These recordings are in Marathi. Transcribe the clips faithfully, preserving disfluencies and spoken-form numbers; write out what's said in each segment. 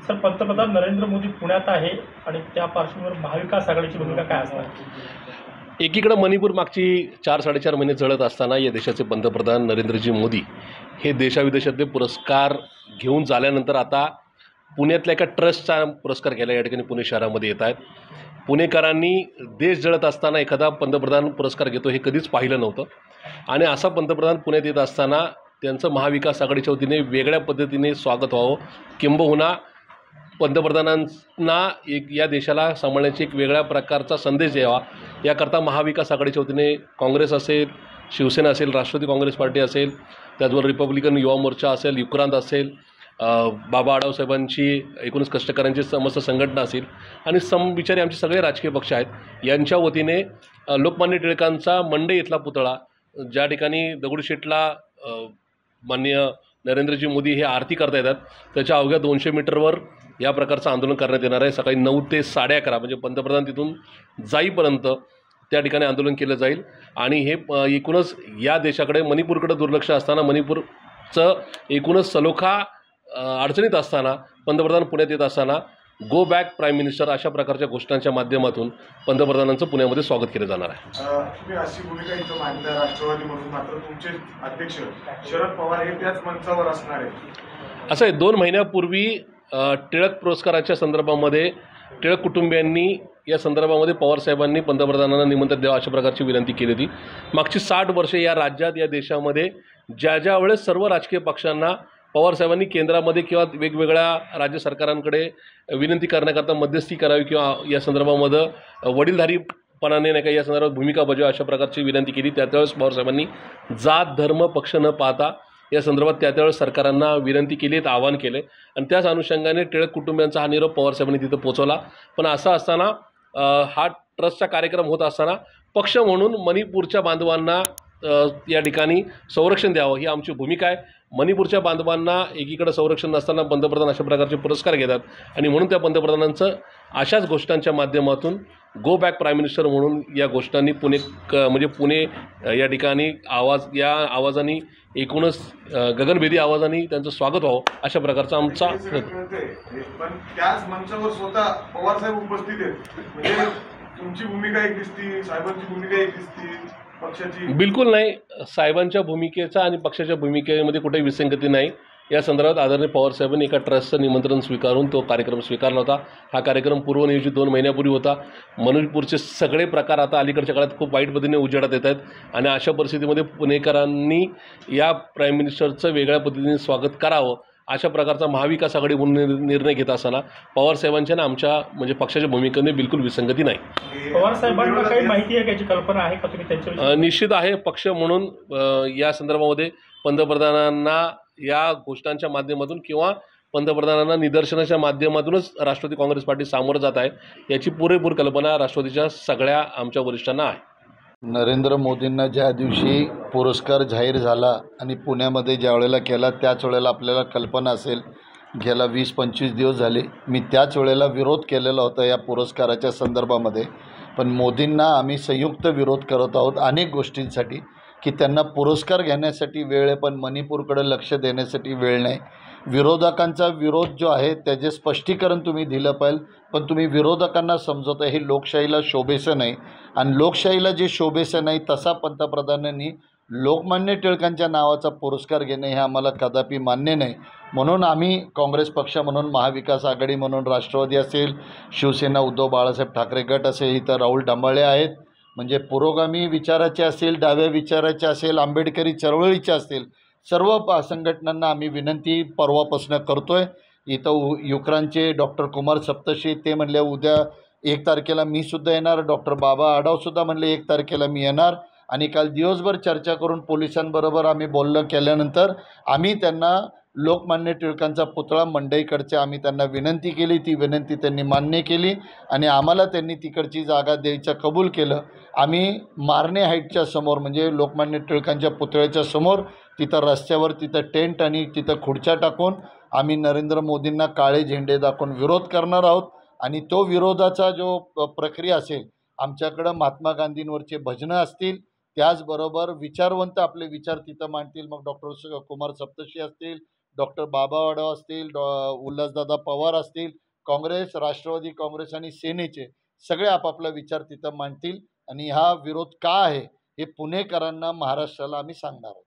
सर, पंतप्रधान नरेंद्र मोदी पुण्यात आहे आणि त्या पार्श्वभूमीवर महाविकास आघाडीची भूमिका काय असणार? एकीकडे मणिपूर मागची चार साडेचार महिने जळत असताना या देशाचे पंतप्रधान नरेंद्रजी मोदी हे देशाविदेशातले पुरस्कार घेऊन झाल्यानंतर आता पुण्यातल्या एका ट्रस्टचा पुरस्कार घ्यायला या ठिकाणी पुणे शहरामध्ये येत आहेत. पुणेकरांनी देश जळत असताना एखादा पंतप्रधान पुरस्कार घेतो हे कधीच पाहिलं नव्हतं आणि असा पंतप्रधान पुण्यात येत असताना त्यांचं महाविकास आघाडीच्या वतीने वेगळ्या पद्धतीने स्वागत व्हावं, किंबहुना पंतप्रधानांना एक या देशाला सांभाळण्याची एक वेगळ्या प्रकारचा संदेश द्यावा याकरता महाविकास आघाडीच्या वतीने काँग्रेस असेल, शिवसेना असेल, राष्ट्रवादी काँग्रेस पार्टी असेल, त्याचबरोबर रिपब्लिकन युवा मोर्चा असेल, युक्रांत असेल, बाबा आढावसाहेबांची एकूणच कष्टकऱ्यांची समस्त संघटना असेल आणि समविचारी आमचे सगळे राजकीय पक्ष आहेत यांच्या वतीने लोकमान्य टिळकांचा मंडई इथला पुतळा ज्या ठिकाणी दगडूशेठला माननीय नरेंद्रजी मोदी हे आरती करता येतात त्याच्या अवघ्या दोनशे मीटरवर या प्रकारचं आंदोलन करण्यात येणार आहे. सकाळी नऊ ते साडे अकरा म्हणजे पंतप्रधान तिथून जाईपर्यंत त्या ठिकाणी आंदोलन केलं जाईल आणि हे एकूणच या देशाकडे मणिपूरकडे दुर्लक्ष असताना मणिपूरचं एकूणच सलोखा अडचणीत असताना पंतप्रधान पुण्यात येत असताना गो बॅक प्राईम मिनिस्टर अशा प्रकारच्या घोषणांच्या माध्यमातून पंतप्रधानांचं पुण्यामध्ये स्वागत केलं जाणार आहे. तुम्ही अशी भूमिका इथं मांडता राष्ट्रवादी म्हणून, मात्र तुमचे अध्यक्ष शरद पवार हे त्याच मंचावर असणार आहे. असं आहे, दोन महिन्यापूर्वी टिळक पुरस्काराच्या संदर्भामध्ये टिळक कुटुंबियांनी या संदर्भामध्ये पवारसाहेबांनी पंतप्रधानांना निमंत्रण द्यावं अशा प्रकारची विनंती केली होती. मागची साठ वर्षे या राज्यात या देशामध्ये ज्या ज्या वेळेस सर्व राजकीय पक्षांना पवारसाहेबांनी केंद्रामध्ये किंवा वेगवेगळ्या राज्य सरकारांकडे विनंती करण्याकरता मध्यस्थी करावी किंवा या संदर्भामध्ये वडीलधारीपणाने नाही का या संदर्भात भूमिका बजावा अशा प्रकारची विनंती केली. त्या त्यावेळेस पवारसाहेबांनी जात धर्म पक्ष न पाहता या संदर्भात त्या त्यावेळेस सरकारांना विनंती केली, आवाहन केले आणि त्याच अनुषंगाने टिळक कुटुंबियांचा हा निरोप पवारसाहेबांनी तिथं पोचवला. पण असं असताना हा ट्रस्टचा कार्यक्रम होत असताना पक्ष म्हणून मणिपूरच्या बांधवांना या ठिकाणी संरक्षण द्यावं ही आमची भूमिका आहे. मणिपूरच्या बांधवांना एकीकडे संरक्षण नसताना पंतप्रधान अशा प्रकारचे पुरस्कार घेतात आणि म्हणून त्या पंतप्रधानांचं अशाच घोषणांच्या माध्यमातून गो बॅक प्राईम मिनिस्टर म्हणून या घोषणांनी पुणे म्हणजे पुणे या ठिकाणी आवाज या आवाजाने एकूणच गगनभेदी आवाजाने त्यांचं स्वागत व्हावं अशा प्रकारचा आमचा पण त्याच मंचावर स्वतः पवारसाहेब उपस्थित आहेत, म्हणजे तुमची भूमिका एक दिसती, साहेबांची भूमिका एक दिसती, पक्षाची बिलकुल नाही. साहेबांच्या भूमिकेचा आणि पक्षाच्या भूमिकेमध्ये कुठेही विसंगती नाही. या संदर्भात आदरणीय पवारसाहेबांनी एका ट्रस्टचं निमंत्रण स्वीकारून तो कार्यक्रम स्वीकारला होता. हा कार्यक्रम पूर्वनियोजित दोन महिन्यापूर्वी होता. मणिपूरचे सगळे प्रकार आता अलीकडच्या काळात खूप वाईट पद्धतीने उजेडात येत आहेत आणि अशा परिस्थितीमध्ये पुणेकरांनी या प्राईम मिनिस्टरचं वेगळ्या पद्धतीने स्वागत करावं अशा प्रकारचा महाविकास आघाडी म्हणून निर्णय घेत असताना पवारसाहेबांच्या ना आमच्या म्हणजे पक्षाच्या भूमिकेने बिलकुल विसंगती नाही. पवारसाहेबांना काही माहिती आहे, याची कल्पना आहे का तुम्ही त्यांच्या? निश्चित आहे. पक्ष म्हणून या संदर्भामध्ये पंतप्रधानांना या घोषणांच्या माध्यमातून किंवा पंतप्रधानांना निदर्शनाच्या माध्यमातूनच राष्ट्रवादी काँग्रेस पार्टी सामोरं जात आहे याची पुरेपूर कल्पना राष्ट्रवादीच्या सगळ्या आमच्या वरिष्ठांना आहे. नरेंद्र मोदींना ज्या दिवशी पुरस्कार जाहीर झाला आणि पुण्यामध्ये ज्या वेळेला केला त्याच वेळेला आपल्याला कल्पना असेल, गेला वीस पंचवीस दिवस झाले मी त्याच वेळेला विरोध केलेला होता या पुरस्काराच्या संदर्भामध्ये. पण मोदींना आम्ही संयुक्त विरोध करत आहोत अनेक गोष्टींसाठी की त्यांना पुरस्कार घेण्यासाठी वेळ आहे पण मणिपूरकडे लक्ष देण्यासाठी वेळ नाही. विरोधकांचा विरोध जो आहे त्याचे स्पष्टीकरण तुम्ही दिलं पाहिजे, पण तुम्ही विरोधकांना समजवता हे लोकशाहीला शोभेचं नाही आणि लोकशाहीला जे शोभेचं नाही तसा पंतप्रधानांनी लोकमान्य टिळकांच्या नावाचा पुरस्कार घेणे हे आम्हाला कदापि मान्य नाही. म्हणून आम्ही काँग्रेस पक्ष म्हणून, महाविकास आघाडी म्हणून, राष्ट्रवादी असेल, शिवसेना, उद्धव बाळासाहेब ठाकरे गट असेल, इथं राहुल ढांबाळे आहेत, म्हणजे पुरोगामी विचाराचे असेल, डाव्या विचाराचे असेल, आंबेडकरी चळवळीचे असतील, सर्व संघटनांना आम्ही विनंती परवापासून करतो आहे. इथं युक्रांचे डॉक्टर कुमार सप्तशी ते म्हणले उद्या एक तारखेला मी सुद्धा येणार, डॉक्टर बाबा आढावसुद्धा म्हणले एक तारखेला मी येणार आणि काल दिवसभर चर्चा करून पोलिसांबरोबर आम्ही बोलणं केल्यानंतर आम्ही त्यांना लोकमान्य टिळकांचा पुतळा मंडईकडचे आम्ही त्यांना विनंती केली. ती विनंती त्यांनी मान्य केली आणि आम्हाला त्यांनी तिकडची जागा द्यायचं कबूल केलं. आम्ही मारणे हाईटच्या समोर म्हणजे लोकमान्य टिळकांच्या पुतळ्याच्या समोर तिथं रस्त्यावर तिथं टेंट आणि तिथं खुर्च्या टाकून आम्ही नरेंद्र मोदींना काळे झेंडे दाखवून विरोध करणार आहोत आणि तो विरोधाचा जो प्रक्रिया असेल, आमच्याकडं महात्मा गांधींवरचे भजनं असतील, त्याचबरोबर विचारवंत आपले विचार तिथं मांडतील. मग डॉक्टर कुमार सप्तशी असतील, डॉक्टर बाबा आढाव असतील, डॉ उल्हासदादा पवार असतील, काँग्रेस, राष्ट्रवादी काँग्रेस आणि सेनेचे सगळे आपापला विचार तिथं मांडतील आणि हा विरोध का आहे हे पुणेकरांना, महाराष्ट्राला आम्ही सांगणार आहोत.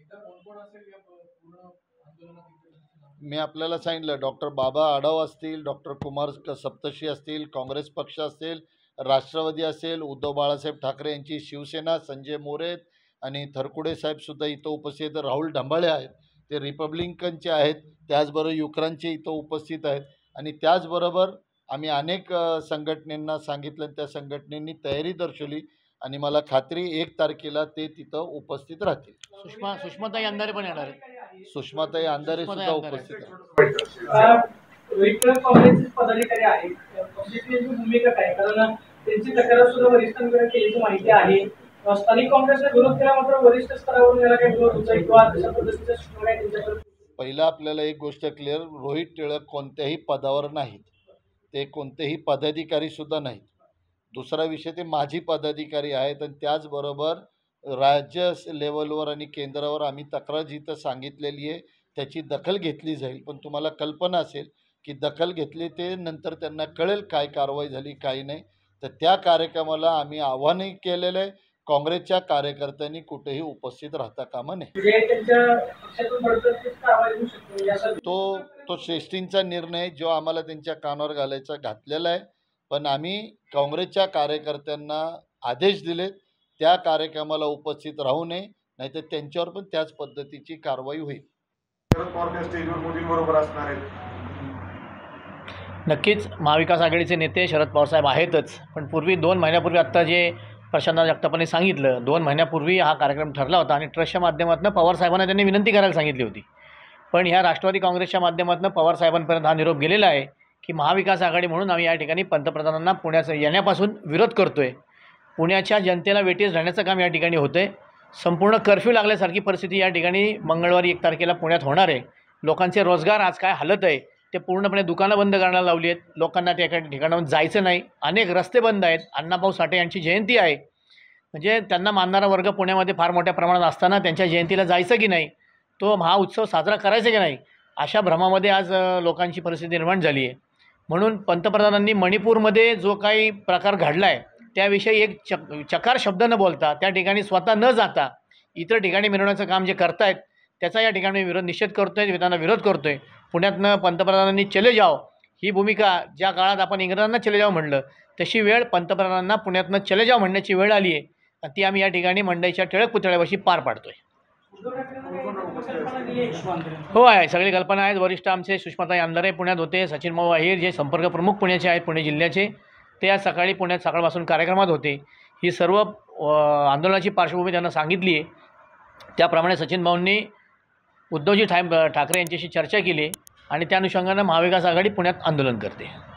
मी आपल्याला सांगितलं, डॉक्टर बाबा आढाव असतील, डॉक्टर कुमार क- सप्तशी असतील, काँग्रेस पक्ष असेल, राष्ट्रवादी असेल, उद्धव बाळासाहेब ठाकरे यांची शिवसेना, संजय मोरे आणि थरकुडे साहेबसुद्धा इथं उपस्थित आहेत, राहुल ढंबाळे आहेत, ते रिपब्लिकनचे आहेत, त्याचबरोबर युक्रांचे इथं उपस्थित आहेत आणि त्याचबरोबर आम्ही अनेक अ, संघटनेंना सांगितलं आणि त्या संघटनेनी तयारी दर्शवली आणि मला खात्री एक तारखेला ते तिथं उपस्थित राहतील. सुषमा सुषमाताई अंधारे पण येणार आहेत. सुषमाताई अंधारे सुद्धा अंधारे. उपस्थित आहेत. विठ्ठल काँग्रेसचे पदाधिकारी आहेत पक्षाची यांची भूमिका काय, कारण त्यांची तक्रार सुद्धा वरिष्ठांकडे केल्याची माहिती आहे. स्थानिक काँग्रेसने विरोध केला, मात्र वरिष्ठ स्तरावरून याला काही विरोध होतोय किंवा तशा पद्धतीच्या सूचना काय त्यांच्याकडे? पहिलं आपल्याला एक गोष्ट क्लिअर, रोहित टिळक कोणत्याही पदावर नाहीत, ते कोणतेही पदाधिकारी सुद्धा नाहीत. दुसरा विषय, ते माजी पदाधिकारी आहेत आणि त्याचबरोबर राज्य लेवलवर आणि केंद्रावर आम्ही तक्रार जिथं सांगितलेली आहे त्याची दखल घेतली जाईल. पण तुम्हाला कल्पना असेल की दखल घेतली ते नंतर त्यांना कळेल काय कारवाई झाली काय नाही. तर त्या कार्यक्रमाला आम्ही आव्हानही केलेलं आहे, काँग्रेसच्या कार्यकर्त्यांनी कुठेही उपस्थित राहता कामा नये. म्हणजे त्यांच्या पक्षातून बडतर्फीच कारवाई होऊ शकते याचा तो तो श्रेष्ठींचा निर्णय जो आम्हाला त्यांच्या कानावर घालायचा घातलेला आहे. पण आम्ही काँग्रेसच्या कार्यकर्त्यांना आदेश दिलेत त्या कार्यक्रमाला उपस्थित राहू नये, नाहीतर त्यांच्यावर पण त्याच पद्धतीची कारवाई होईल. शरद पवार त्या स्टेजवर मोदींबरोबर असणार आहेत. नक्कीच महाविकास आघाडीचे नेते शरद पवारसाहेब आहेतच, पण पूर्वी दोन महिन्यापूर्वी आत्ता जे प्रशांत जगतापांनी सांगितलं, दोन महिन्यापूर्वी हा कार्यक्रम ठरला होता आणि ट्रस्टच्या माध्यमातून पवारसाहेबांना त्यांनी विनंती करायला सांगितली होती. पण ह्या राष्ट्रवादी काँग्रेसच्या माध्यमातून पवारसाहेबांपर्यंत हा निरोप गेलेला आहे की महाविकास आघाडी म्हणून आम्ही या ठिकाणी पंतप्रधानांना पुण्याचं येण्यापासून विरोध करतो आहे. पुण्याच्या जनतेला वेटीस राहण्याचं काम या ठिकाणी होतं आहे. संपूर्ण कर्फ्यू लागल्यासारखी परिस्थिती या ठिकाणी मंगळवारी एक तारखेला पुण्यात होणार आहे. लोकांचे रोजगार आज काय हालत आहे, ते पूर्णपणे दुकानं बंद करायला लावली आहेत. लोकांना त्या ठिकाणाहून जायचं नाही, अनेक रस्ते बंद आहेत. अण्णाभाऊ साठे यांची जयंती आहे, म्हणजे त्यांना मानणारा वर्ग पुण्यामध्ये फार मोठ्या प्रमाणात असताना त्यांच्या जयंतीला जायचं की नाही, तो हा उत्सव साजरा करायचा की नाही, अशा भ्रमामध्ये आज अ, लोकांची परिस्थिती निर्माण झाली आहे. म्हणून पंतप्रधानांनी मणिपूरमध्ये जो काही प्रकार घडला आहे त्याविषयी एक चक चकार शब्द न बोलता, त्या ठिकाणी स्वतः न जाता इतर ठिकाणी मिरवण्याचं काम जे करतायत त्याचा या ठिकाणी विरोध निषेध करतो आहे, त्यांना विरोध करतो आहे. पुण्यातनं पंतप्रधानांनी चले जाओ ही भूमिका ज्या काळात आपण इंग्रजांना चले जाओ म्हणलं, तशी वेळ पंतप्रधानांना पुण्यातनं चले जाओ म्हणण्याची वेळ आली आहे आणि ती आम्ही या ठिकाणी मंडईच्या टिळक पुतळ्यापाशी पार पाडतो आहे. उद्धव ठाकरेंना काही कल्पना दिली आहे? हो आहे, सगळी कल्पना आहेत. वरिष्ठ आमचे सुषमाताई अंधारे पुण्यात होते, सचिन भाऊ अहिर जे संपर्क प्रमुख पुण्याचे आहेत पुणे जिल्ह्याचे, ते आज सकाळी पुण्यात सकाळपासून कार्यक्रमात होते. ही सर्व अ, आंदोलनाची पार्श्वभूमी त्यांना सांगितली आहे. त्याप्रमाणे सचिन भाऊंनी उद्धवजी ठाय ठाकरे यांच्याशी चर्चा केली आणि त्या अनुषंगानं महाविकास आघाडी पुण्यात आंदोलन करते.